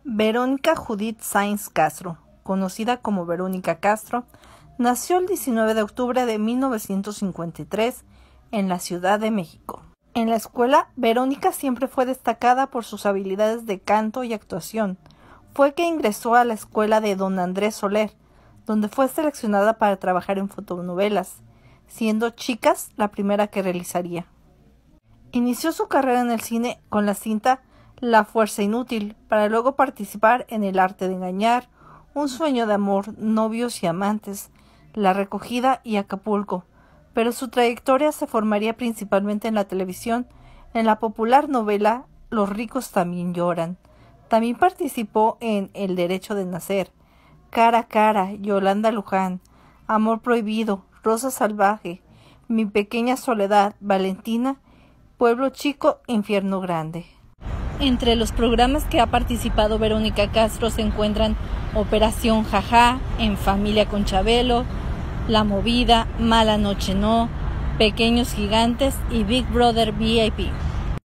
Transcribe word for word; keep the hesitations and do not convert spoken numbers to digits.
Verónica Judith Sáenz Castro, conocida como Verónica Castro, nació el diecinueve de octubre de mil novecientos cincuenta y tres en la Ciudad de México. En la escuela, Verónica siempre fue destacada por sus habilidades de canto y actuación. Fue que ingresó a la escuela de don Andrés Soler, donde fue seleccionada para trabajar en fotonovelas, siendo Chicas la primera que realizaría. Inició su carrera en el cine con la cinta La fuerza inútil, para luego participar en El arte de engañar, Un sueño de amor, Novios y amantes, La recogida y Acapulco, pero su trayectoria se formaría principalmente en la televisión, en la popular novela Los ricos también lloran. También participó en El derecho de nacer, Cara a cara, Yolanda Luján, Amor prohibido, Rosa salvaje, Mi pequeña soledad, Valentina, Pueblo chico, infierno grande. Entre los programas que ha participado Verónica Castro se encuentran Operación Jajá, En familia con Chabelo, La movida, Mala noche no, Pequeños gigantes y Big Brother V I P.